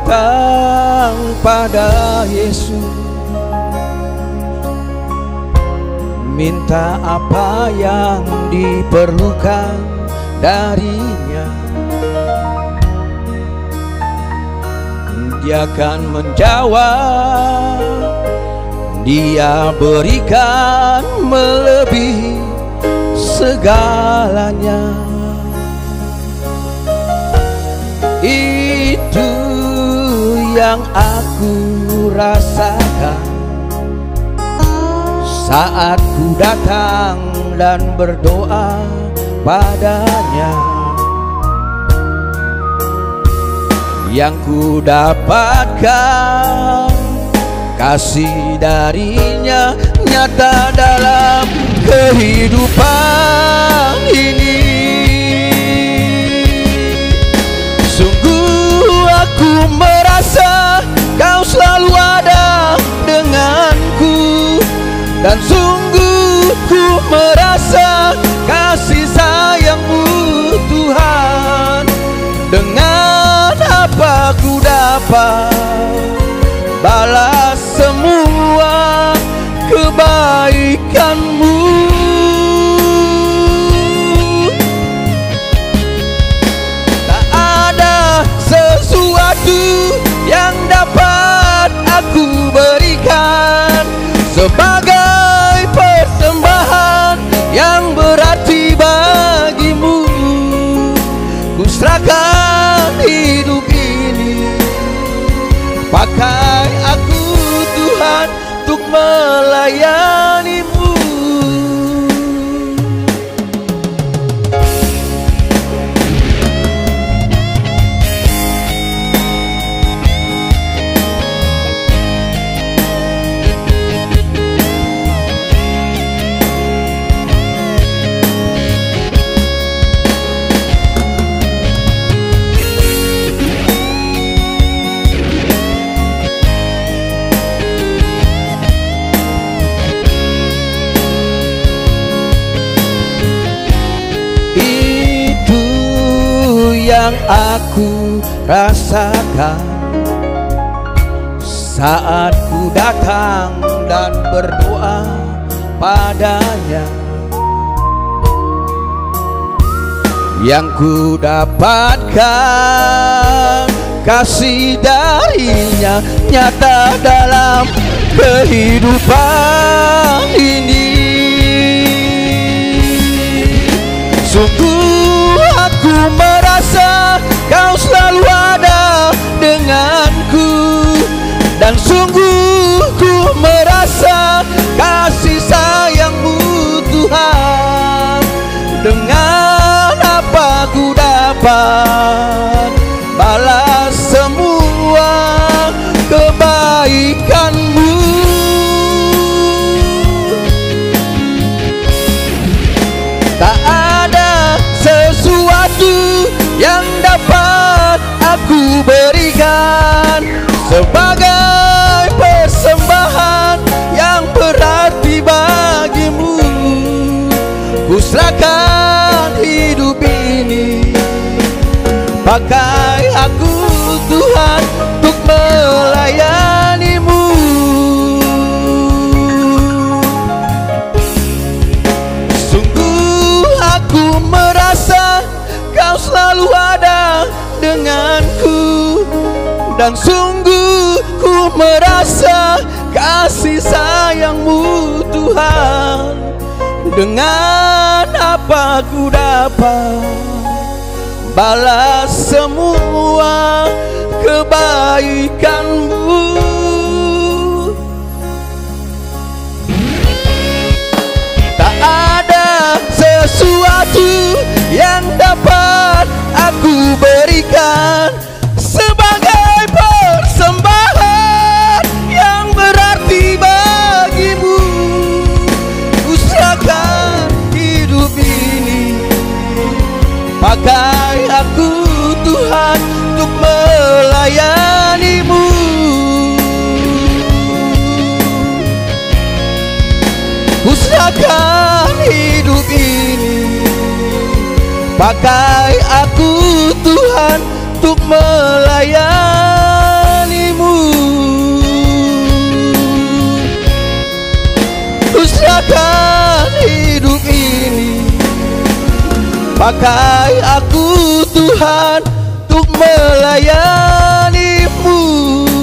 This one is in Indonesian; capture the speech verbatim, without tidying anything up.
datang pada Yesus, minta apa yang diperlukan darinya. Dia akan menjawab, Dia berikan melebihi segalanya. Itu yang aku rasakan saat ku datang dan berdoa padanya. Yang ku dapatkan kasih darinya nyata dalam kehidupan ini. Sungguh aku merasa Kau selalu ada denganku, dan sungguh ku merasa kasih sayang-Mu Tuhan. Dengan apa ku dapat balas semua kebaikan-Mu? Tak ada sesuatu yang dapat aku berikan sebagai persembahan yang berarti bagimu. Ku serahkan hidup ini, pakai aku Tuhan untuk melayani-Mu. Yang aku rasakan saat ku datang dan berdoa padanya. Yang ku dapatkan kasih darinya nyata dalam kehidupan ini. Sungguh aku merasa Kau selalu ada denganku, dan sungguh ku merasa kasih sayang-Mu Tuhan. Dengan apa ku dapat balas semua kebaikan-Mu? Tak ada sesuatu yang dapat aku berikan sebagai persembahan yang berarti bagimu. Ku serahkan hidup ini, pakai aku Tuhan untuk melayani-Mu. Sungguh aku merasa Kau selalu ada denganku, dan sungguh ku merasa kasih sayang-Mu Tuhan. Dengan apa ku dapat balas semua kebaikan-Mu? Tak ada sesuatu yang dapat aku berikan sebagai persembahan yang berarti bagimu. Ku serahkan hidup ini, pakai aku Tuhan untuk melayani-Mu. Ku serahkan hidup ini, pakai aku Tuhan untuk melayani. serahkan hidup ini. Pakai aku Tuhan untuk melayanimu.